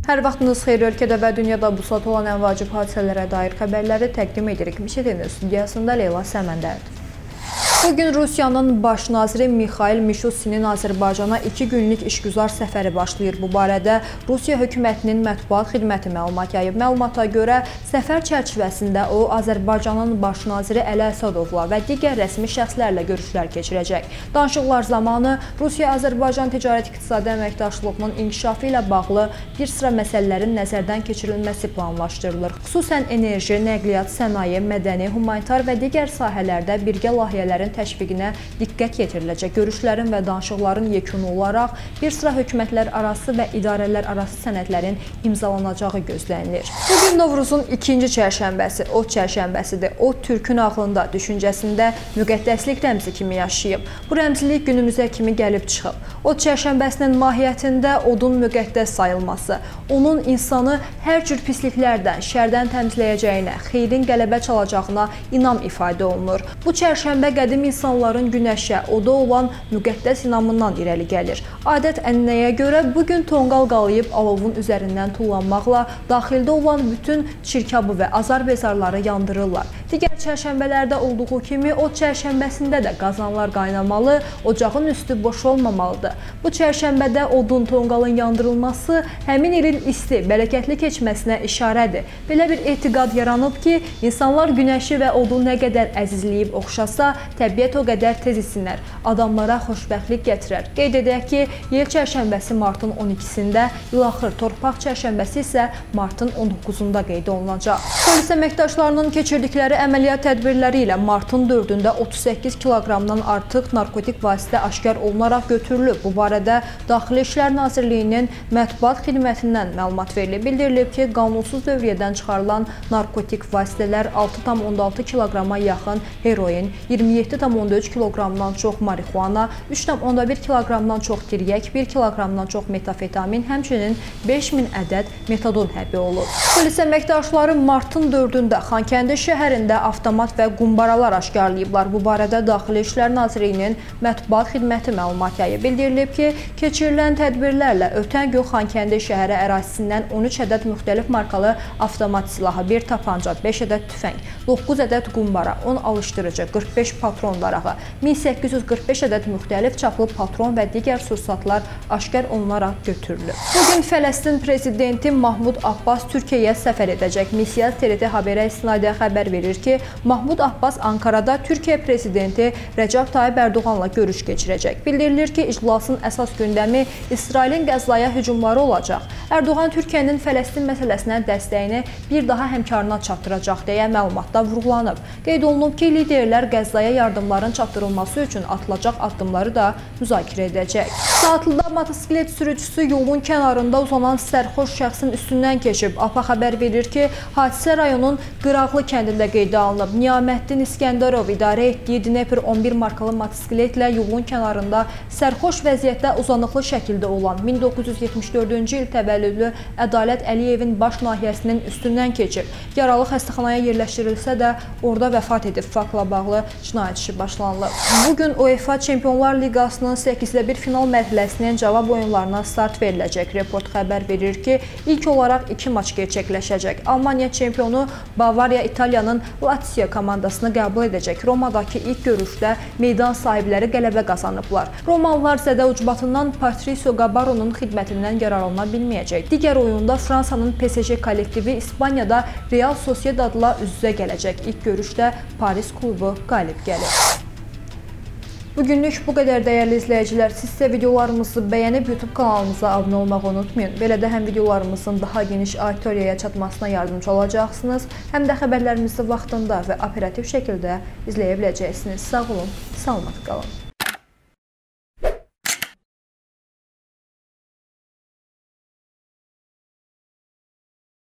Hər vaxtınız xeyir, ölkədə və dünyada bu saat olan ən vacib hadisələrə dair xəbərləri təqdim edirik. Mişetinin studiyasında Leyla Səməndərdir. Bugün Rusiyanın baş naziri Mikhail Mishustinin Azərbaycana 2 günlük işgüzar səfəri başlayır. Bu barədə Rusiya hökumətinin mətbuat xidməti məlumat yayıb. Məlumata görə səfər çərçivəsində o Azərbaycanın baş naziri Əli Əsədovla və digər rəsmi şəxslərlə görüşlər keçirəcək. Danışıqlar zamanı Rusiya-Azərbaycan ticarət-iqtisadi əməkdaşlığının inkişafı ilə bağlı bir sıra məsələlərin nəzərdən keçirilməsi planlaşdırılır. Xüsusən enerji, nəqliyyat, sənaye, mədəni, humanitar və digər sahələrdə birgə layihələrin təşviqinə diqqət yetiriləcək. Görüşlərin və danışıqların yekunu olaraq bir sıra hökumətlər arası və idarələr arası sənədlərin imzalanacağı gözlənilir. Bugün Novruzun ikinci çərşənbəsi, Ot çərşənbəsidir. Ot Türkün ağlında, düşüncəsində müqəddəslik rəmzi kimi yaşayıb. Bu rəmzilik günümüzə kimi gəlib çıxıb. Ot çərşənbəsinin mahiyyətində odun müqəddəs sayılması, onun insanı hər cür pisliklərdən, şərdən təmizləyəcəyinə, xeyrin qələbə çalacağına inam ifadə olunur. Bu çərşənbə qədim insanların günəşə, oda olan müqəddəs inamından irəli gəlir. Adət-ənənəyə görə bugün tonqal qalayıb alovun üzərindən tullanmaqla daxildə olan bütün çirkabı və azar-bezarları yandırırlar. Digər çərşənbələrdə olduğu kimi o çərşənbəsində də qazanlar qaynamalı, ocağın üstü boş olmamalıdır. Bu çərşənbədə odun, tonqalın yandırılması həmin ilin isti, bərəkətli keçməsinə işarədir. Belə bir etiqad yaranıb ki, insanlar günəşi və odu nə qədər əzizləyib oxşasa, təbiət o qədər tez isinər, adamlara xoşbəxtlik gətirər. Qeyd edək ki, yel çərşənbəsi martın 12-sində, ilaxır torpaq çərşənbəsi isə martın 19-da qeyd olunacaq. Polis əməkdaşlarının keçirdikləri əməliyyat tədbirləri ilə martın 4-də 38 kiloqramdan artıq narkotik vasitə aşkar olunaraq götürülüb. Bu barədə Daxili İşlər Nazirliyinin mətbuat xidmətindən məlumat verilib. Bildirilib ki, qanunsuz dövriyyədən çıxarılan narkotik vasitələr 6,6 kiloqrama yaxın heroin, 27,3 kiloqramdan çox marixuana, 3,1 kiloqramdan çox tiryək, 1 kiloqramdan çox metafetamin, həmçinin 5000 ədəd metadon həbbi olub. Polis əməkdaşları martın 4-də Xankəndi şəhərində avtomat və qumbaralar aşkarlayıblar. Bu barədə Daxili İşlər Nazirliyinin mətbuat xidməti məlumat yayıb. Bildirilib ki, keçirilən tədbirlərlə ötən gün Xankəndi şəhəri ərazisindən 13 ədəd müxtəlif markalı avtomat silahı, 1 tapanca, 5 ədəd tüfəng, 9 ədəd qumbara, 10 alışdırıcı, 45 patron varağı, 1845 ədəd müxtəlif çaplı patron və digər sursatlar aşkar olunaraq götürülür. Bugün Fələstin prezidenti Mahmud Abbas Türkiyəyə səfər edəcək. Missiya TRT Haberə istinadən xəbər verir ki, Mahmud Abbas Ankarada Türkiyə prezidenti Rəcəb Tayyib Ərdoğanla görüş keçirəcək. Bildirilir ki, iclasın əsas gündəmi İsrailin Qəzzaya hücumları olacaq. Ərdoğan Türkiyənin Fələstin məsələsinə dəstəyini bir daha həmkarına çatdıracaq deyə məlumatda vurğulanıb. Qeyd olunub ki, liderlər Qəzzaya yardımların çatdırılması üçün atılacaq addımları da müzakirə edəcək. Saatlıda motosiklet sürücüsü yolun kənarında uzanan sərxoş şəxsin üstündən keçib. APA xəbər verir ki, hadisə rayonun Qıraqlı kəndində qeydə alınıb. Niyaməddin İskəndərov idarə etdiyi Dnepr 11 markalı motosikletlə yolun kənarında sərxoş vəziyyətdə uzanıqlı şəkildə olan 1974-cü il təvəllüdlü Ədalət Əliyevin baş nahiyəsinin üstündən keçib. Yaralı xəstəxanaya yerləşdirilsə də orada vəfat edib. Faktla bağlı cinayət işi başlanılıb. Bugün UEFA Çempionlar Liqasının 8-1 final mərhələsinin cavab oyunlarına start veriləcək. Report xəbər verir ki, ilk olaraq 2 maç gerçəkləşəcək. Almaniya çempionu Bavariya İtaliyanın Lazio komandasını qəbul edəcək. Romadakı ilk görüşdə meydan sahibləri qələbə qazanıblar. Romalılar zədə ucbatından Patricio Gabaro'nun xidmətindən yararlana bilməyəcək. Digər oyunda Fransanın PSG kollektivi İspaniyada Real Sociedadla üz-üzə gələcək. İlk görüşdə Paris klubu qalib gəlir. Bugünlük bu qədər dəyərli izləyicilər. Siz isə videolarımızı bəyənib YouTube kanalımıza abunə olmağı unutmayın. Belə də həm videolarımızın daha geniş auditoriyaya çatmasına yardımcı olacaqsınız, həm də xəbərlərimizi vaxtında və operativ şəkildə izləyə biləcəksiniz. Sağ olun, salamat qalın.